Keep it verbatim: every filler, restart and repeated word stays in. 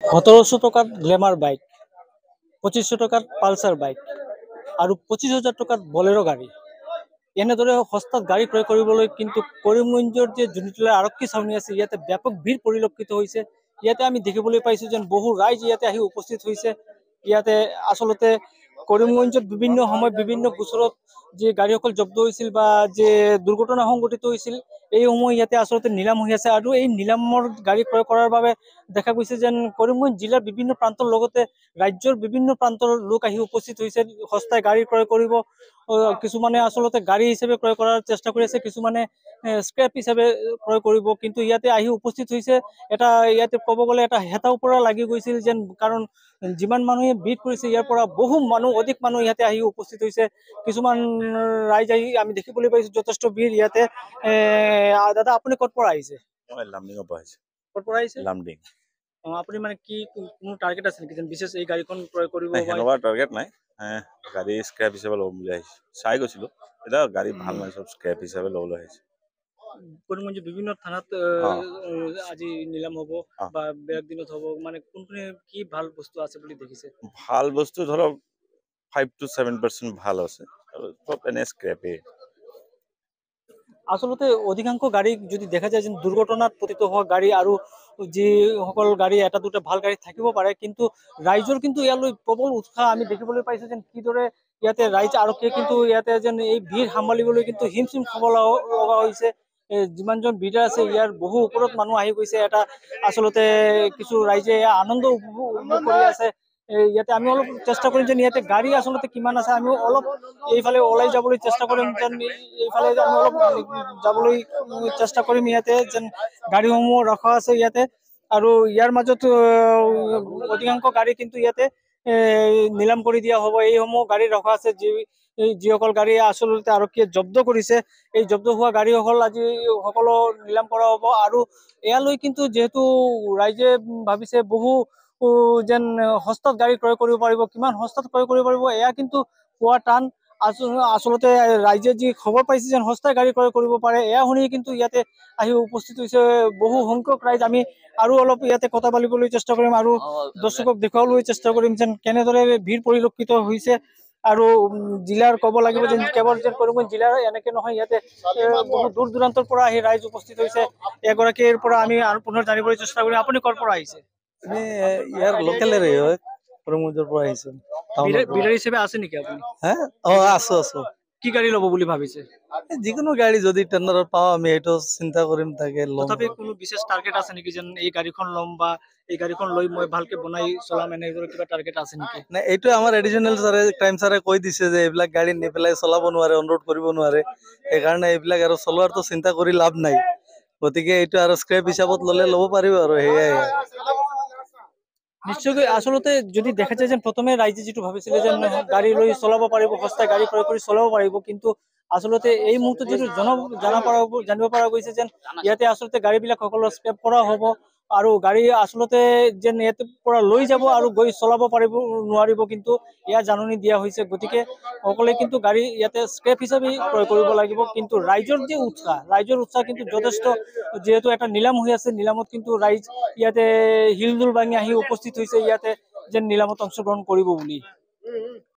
সতেরোশো টাকার Glamour bike, পঁচিশশো টাকার পালসার বাইক আৰু পঁচিছ হাজাৰ টকাত বলেৰো গাড়ী, এনেদৰে সস্তাত গাড়ী ক্ৰয় কৰিবলৈ কিন্তু কৰিমগঞ্জৰ যে জুনিতলা আৰক্ষী ছাউনি আছে ইয়াতে ব্যাপক ভিৰ পৰিলক্ষিত হৈছে। ইয়াতে আমি দেখিবলৈ পাইছো যেন বহু ৰাইজ ইয়াতে আহি উপস্থিত হৈছে। ইয়াতে আচলতে কৰিমগঞ্জত বিভিন্ন সময়ত বিভিন্ন গোচৰত যে গাড়ীসকল জব্দ হৈছিল বা যে দুৰ্ঘটনা সংঘটিত হৈছিল, এই সমূহ ইয়াতে আচলতে নিলাম হৈ আছে। আৰু এই নিলামৰ গাড়ী ক্ৰয় কৰাৰ বাবে দেখা গৈছে যেন কৰিমগঞ্জ জিলাৰ বিভিন্ন প্ৰান্তৰ লগতে ৰাজ্যৰ বিভিন্ন প্ৰান্তৰ লোক আহি উপস্থিত হৈছে সস্তায় গাড়ী ক্ৰয় কৰিব। কিছুমানে আচলতে গাড়ী হিচাপে ক্ৰয় কৰাৰ চেষ্টা কৰি আছে, কিছুমানে স্ক্ৰেপ হিচাপে ক্ৰয় কৰিব। কিন্তু ইয়াতে আহি উপস্থিত হৈছে এটা, ইয়াতে ক'ব গ'লে এটা হেতাও পৰা লাগি গৈছিল যেন, কাৰণ যিমান মানুহে ভিৰ কৰিছে ইয়াৰ পৰা বহু মানুহ অধিক মানুহ ইয়াতে আহি উপস্থিত হৈছে। কিছুমান ৰাইজ আহি আমি দেখিবলৈ পাইছো যথেষ্ট ভিৰ ইয়াতে। এ দাদা আপুনি ক'ত পৰা আহিছে? লামডিঙৰ পৰা আহিছে। ক'ত পৰা আহিছে? লামডিং। অ, আপুনি মানে কি কোনো টাৰ্গেট আছে নেকি যেন বিশেষ এই গাড়ীখন ক্ৰয় কৰিব? সেনেকুৱা টাৰ্গেট নাই, গাড়ী স্ক্ৰেপ হিচাপে ল'ম বুলি আহিছো। চাই গৈছিলো, এতিয়া গাড়ী ভাল নাই, চব স্ক্ৰেপ হিচাপে ল'বলৈ আহিছো। কৰিমগঞ্জ বিভিন্ন থানাত আজি নিলাম হ'ব বা বেলেগ দিনত হ'ব, মানে কোনখিনি কি ভাল বস্তু আছে বুলি দেখিছে? ভাল বস্তু ধৰক ফাইভ টু ছেভেন পাৰ্চেণ্ট ভাল আছে, আৰু চব এনে স্ক্ৰেপে। আচলতে অধিকাংশ গাড়ী যদি দেখা যায় যে দুৰ্ঘটনাত পতিত হোৱা গাড়ী, আৰু যিসকল গাড়ী এটা দুটা ভাল গাড়ী থাকিব পাৰে, কিন্তু ৰাইজৰ কিন্তু ইয়ালৈ প্ৰবল উৎসাহ আমি দেখিবলৈ পাইছো যেন কিদৰে ইয়াতে ৰাইজ আৰক্ষীয়ে কিন্তু ইয়াতে যেন এই ভিৰ সামালিবলৈ কিন্তু হিমচিম খাব লগা হৈছে। এ যিমানজন ভিৰ আছে ইয়াৰ বহু ওপৰত মানুহ আহি গৈছে। এটা আচলতে কিছু ৰাইজে আনন্দ উপভোগ কৰি আছে। ইয়াতে আমি অলপ চেষ্টা কৰিম যেন ইয়াতে গাড়ী আচলতে কিমান আছে, আমি অলপ এইফালে ওলাই যাবলৈ চেষ্টা কৰিম যেন, এইফালে আমি অলপ যাবলৈ চেষ্টা কৰিম। ইয়াতে যেন গাড়ীসমূহ ৰখা আছে ইয়াতে, আৰু ইয়াৰ মাজত অধিকাংশ গাড়ী কিন্তু ইয়াতে এ নিলাম কৰি দিয়া হ'ব। এইসমূহ গাড়ী ৰখা আছে, যি যিসকল গাড়ী আচলতে আৰক্ষীয়ে জব্দ কৰিছে, এই জব্দ হোৱা গাড়ীসকল আজি সকলো নিলাম কৰা হ'ব। আৰু ইয়ালৈ কিন্তু যিহেতু ৰাইজে ভাবিছে বহু যেন সস্তাত গাড়ী ক্ৰয় কৰিব পাৰিব, কিমান সস্তাত ক্ৰয় কৰিব পাৰিব এয়া কিন্তু পোৱা টান। আচলতে ৰাইজে যি খবৰ পাইছে যেন সস্তাই গাড়ী ক্ৰয় কৰিব পাৰে, এয়া শুনি কিন্তু ইয়াতে আহি উপস্থিত হৈছে বহু সংখ্যক ৰাইজ। আমি আৰু অলপ ইয়াতে কথা পাতিবলৈ চেষ্টা কৰিম আৰু দৰ্শকক দেখুৱাবলৈ চেষ্টা কৰিম যেন কেনেদৰে ভিৰ পৰিলক্ষিত হৈছে। আৰু জিলাৰ ক'ব লাগিব যেন কেৱল যেন কৰিমগঞ্জ জিলাৰ এনেকে নহয়, ইয়াতে বহু দূৰ দূৰান্তৰ পৰা আহি ৰাইজ উপস্থিত হৈছে। এগৰাকীৰ পৰা আমি আৰু পুনৰ জানিবলৈ চেষ্টা কৰিম, আপুনি ক'ৰ পৰা আহিছে? আমি ইয়াৰ লোকেলেৰে হয়, কৰিমগঞ্জৰ পৰা আহিছো। বিৰাৰ হিচাপে আছে নেকি আপুনি? হা, অ আছো আছো। কি গাড়ী ল'ব বুলি ভাবিছে? যিকোনো গাড়ী যদি টেণ্ডাৰত পাওঁ আমি এইটো চিন্তা কৰিম, তাকে ল'ম। তথাপি কোনো বিশেষ টাৰ্গেট আছে নেকি যেন এই গাড়ীখন ল'ম বা এই গাড়ীখন লৈ মই ভালকে বনাই চলাম, এনেদৰে কিবা টাৰ্গেট আছে নেকি? নাই, এইটো আমাৰ এডিচনেল ছাৰে ক্ৰাইম ছাৰে কৈ দিছে যে এইবিলাক গাড়ী নি পেলাই চলাব নোৱাৰে, অন ৰোড কৰিব নোৱাৰে। সেইকাৰণে এইবিলাক আৰু চলোৱাৰটো চিন্তা কৰি লাভ নাই। গতিকে এইটো আৰু স্ক্ৰেপ হিচাপত ল'লে ল'ব পাৰিব আৰু সেয়াই। নিশ্চয়কৈ আচলতে যদি দেখা যায় যেন প্ৰথমে ৰাইজে যিটো ভাবিছিলে যেন গাড়ী লৈ চলাব পাৰিব, সস্তাই গাড়ী ক্ৰয় কৰি চলাব পাৰিব, কিন্তু আচলতে এই মুহূৰ্তত যিটো জন জনা পৰা জানিব পৰা গৈছে যেন ইয়াতে আচলতে গাড়ী বিলাক সকলো স্ক্ৰেপ কৰা হ'ব, আৰু গাড়ী আচলতে যেন ইয়াতে পৰা লৈ যাব আৰু গৈ চলাব পাৰিব নোৱাৰিব, কিন্তু ইয়াৰ জাননী দিয়া হৈছে। গতিকে সকলোৱে কিন্তু গাড়ী ইয়াতে স্ক্ৰেপ হিচাপে ক্ৰয় কৰিব লাগিব। কিন্তু ৰাইজৰ যে উৎসাহ, ৰাইজৰ উৎসাহ কিন্তু যথেষ্ট, যিহেতু এটা নিলাম হৈ আছে, নিলামত কিন্তু ৰাইজ ইয়াতে হিলদুল ভাঙি আহি উপস্থিত হৈছে ইয়াতে যেন নিলামত অংশগ্ৰহণ কৰিব বুলি।